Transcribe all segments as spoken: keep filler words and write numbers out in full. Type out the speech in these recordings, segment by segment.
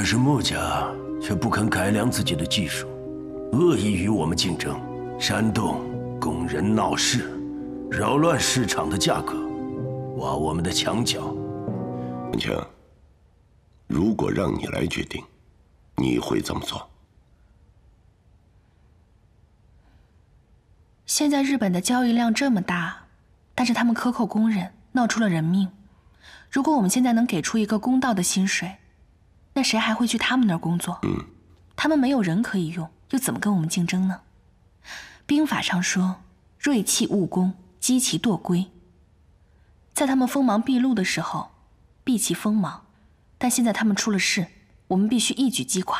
可是穆家却不肯改良自己的技术，恶意与我们竞争，煽动工人闹事，扰乱市场的价格，挖我们的墙角。 文清，如果让你来决定，你会怎么做？ 现在日本的交易量这么大，但是他们克扣工人，闹出了人命。如果我们现在能给出一个公道的薪水，那谁还会去他们那儿工作？ 嗯， 他们没有人可以用，又怎么跟我们竞争呢？兵法上说，锐气务工，击其惰归。在他们锋芒毕露的时候，避其锋芒；但现在他们出了事，我们必须一举击垮。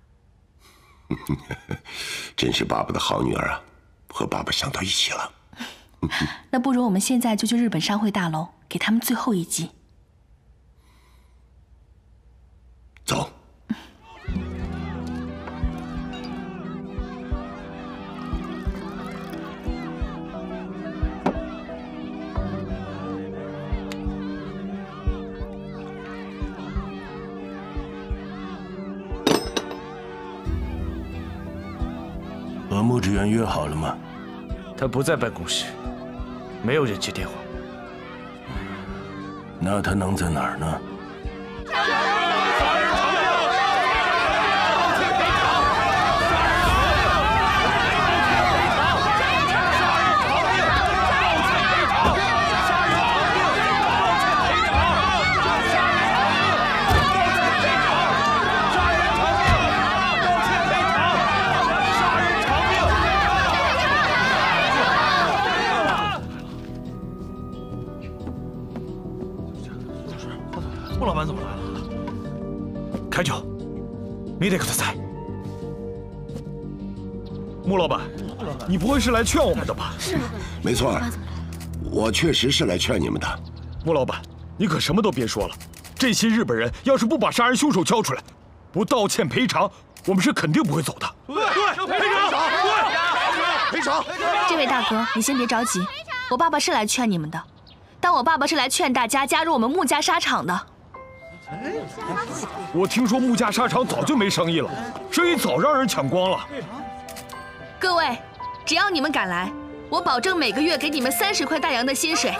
真是爸爸的好女儿啊，和爸爸想到一起了。 那不如我们现在就去日本商会大楼，给他们最后一击。 走。 和穆志远约好了吗？ 他不在办公室，没有人接电话。 那他能在哪儿呢？ 穆老板怎么来了？开酒，見てください。穆老板，你不会是来劝我们的吧？ 是， 没错，我确实是来劝你们的。 穆老板，你可什么都别说了。这些日本人要是不把杀人凶手交出来，不道歉赔偿，我们是肯定不会走的。对对，赔偿，对，赔偿。 这位大哥，你先别着急，我爸爸是来劝你们的，但我爸爸是来劝大家加入我们穆家纱厂的。 我听说穆家纱厂早就没生意了，生意早让人抢光了。 各位，只要你们敢来，我保证每个月给你们三十块大洋的薪水。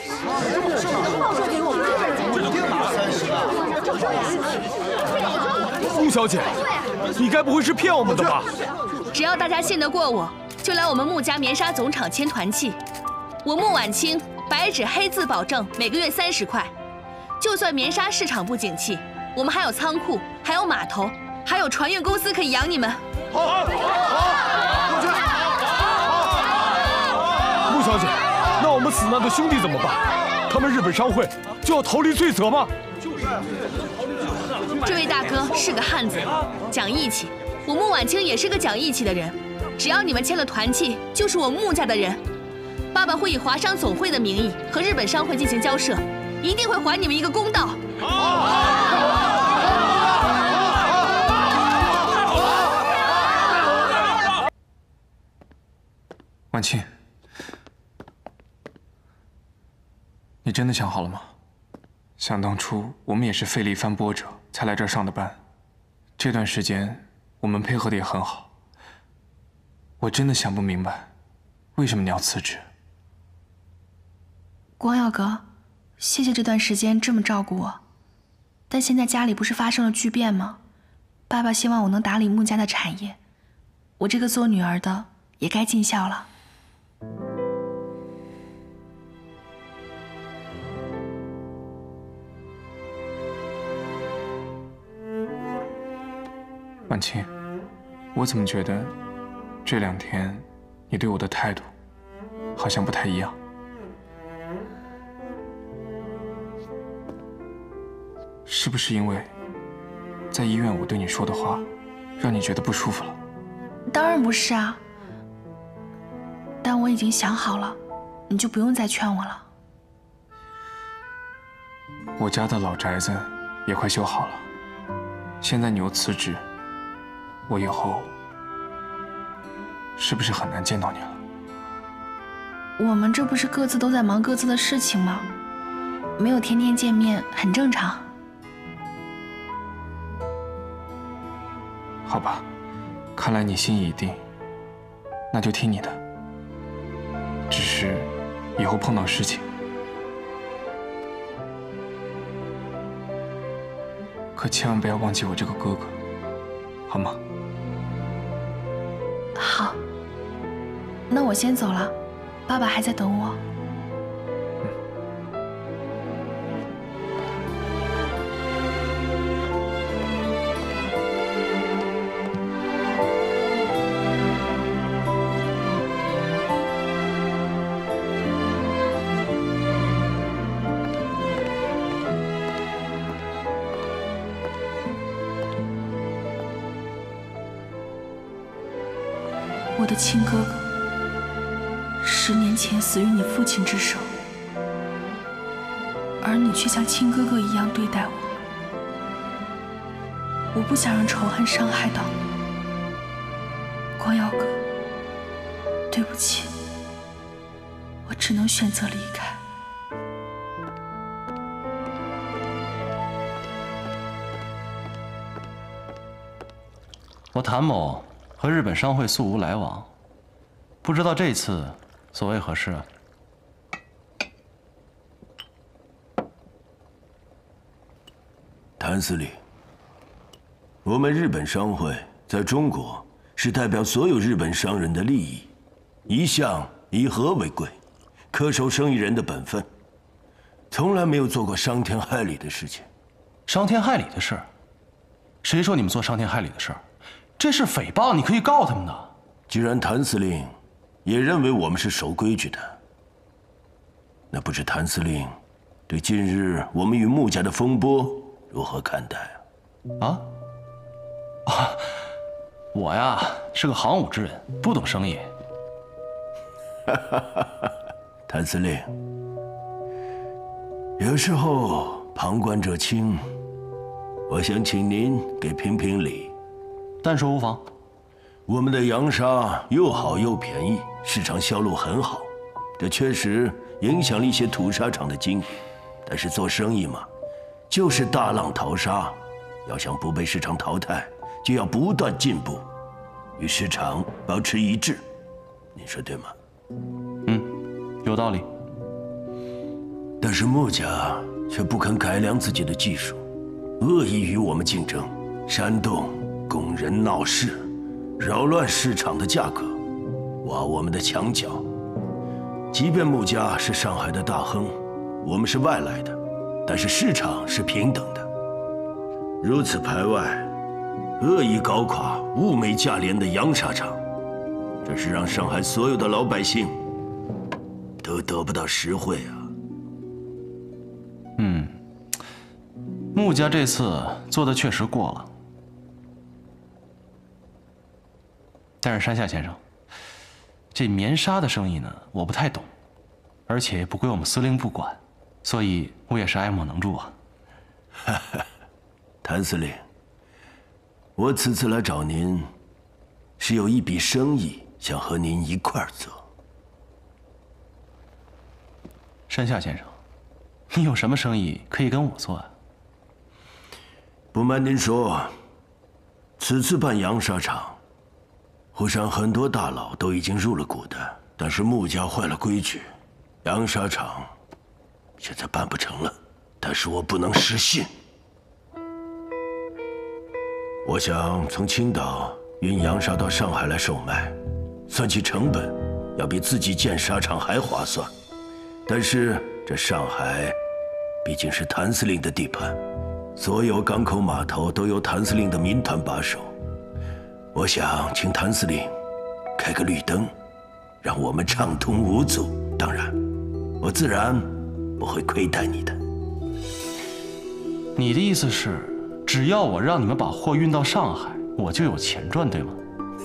穆小姐，你该不会是骗我们的吧？ 只要大家信得过我，就来我们穆家棉纱总厂签团契。我穆婉清白纸黑字保证每个月三十块。就算棉纱市场不景气，我们还有仓库，还有码头，还有船运公司可以养你们。好，好， 过去。穆小姐，那我们死难的兄弟怎么办？他们日本商会就要逃离罪责吗？ 这位大哥是个汉子，讲义气。我穆婉清也是个讲义气的人。只要你们签了团契，就是我穆家的人。爸爸会以华商总会的名义和日本商会进行交涉。一定会还你们一个公道。 婉清，你真的想好了吗？想当初我们也是费力翻波折才来这儿上的班，这段时间我们配合的也很好。我真的想不明白，为什么你要辞职？ 光耀哥。谢谢这段时间这么照顾我，但现在家里不是发生了巨变吗？爸爸希望我能打理穆家的产业，我这个做女儿的也该尽孝了。 婉清，我怎么觉得这两天你对我的态度好像不太一样？是不是因为在医院我对你说的话，让你觉得不舒服了？ 当然不是啊，但我已经想好了，你就不用再劝我了。 我家的老宅子也快修好了，现在你又辞职，我以后是不是很难见到你了？ 我们这不是各自都在忙各自的事情吗？没有天天见面很正常。 好吧，看来你心意已定，那就听你的。只是以后碰到事情，可千万不要忘记我这个哥哥，好吗？ 好，那我先走了，爸爸还在等我。我的亲哥哥，十年前死于你父亲之手，而你却像亲哥哥一样对待我。我不想让仇恨伤害到你，光耀哥，对不起，我只能选择离开。 我谭某和日本商会素无来往，不知道这次所谓何事啊？ 谭司令，我们日本商会在中国是代表所有日本商人的利益，一向以和为贵，恪守生意人的本分，从来没有做过伤天害理的事情。 伤天害理的事？谁说你们做伤天害理的事？这是诽谤，你可以告他们的。 既然谭司令也认为我们是守规矩的，那不知谭司令对近日我们与穆家的风波如何看待啊？ 啊？啊！我呀是个行伍之人，不懂生意。 谭司令，有时候旁观者清，我想请您给评评理。 但说无妨。 我们的洋沙又好又便宜，市场销路很好，这确实影响了一些土沙厂的经营。但是做生意嘛，就是大浪淘沙，要想不被市场淘汰，就要不断进步，与市场保持一致。您说对吗？ 嗯，有道理。 但是穆家却不肯改良自己的技术，恶意与我们竞争，煽动工人闹事，扰乱市场的价格，挖我们的墙角。即便穆家是上海的大亨，我们是外来的，但是市场是平等的。如此排外，恶意搞垮物美价廉的洋沙厂，这是让上海所有的老百姓都得不到实惠啊！ 嗯，穆家这次做的确实过了。但是山下先生，这棉纱的生意呢，我不太懂，而且不归我们司令部管，所以我也是爱莫能助啊。 谭司令，我此次来找您，是有一笔生意想和您一块儿做。 山下先生，你有什么生意可以跟我做啊？ 不瞒您说，此次办洋纱厂，沪上很多大佬都已经入了股的，但是穆家坏了规矩，洋纱厂现在办不成了。但是我不能失信。我想从青岛运洋纱到上海来售卖，算起成本，要比自己建纱厂还划算。但是这上海毕竟是谭司令的地盘，所有港口码头都由谭司令的民团把守。我想请谭司令开个绿灯，让我们畅通无阻。当然，我自然不会亏待你的。 你的意思是，只要我让你们把货运到上海，我就有钱赚，对吗？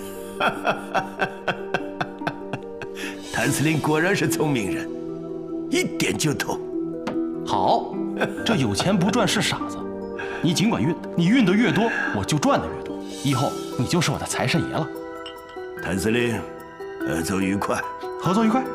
谭司令果然是聪明人，一点就懂。 好，这有钱不赚是傻子。你尽管运，你运的越多，我就赚的越多。以后你就是我的财神爷了。 谭司令，合作愉快。 合作愉快。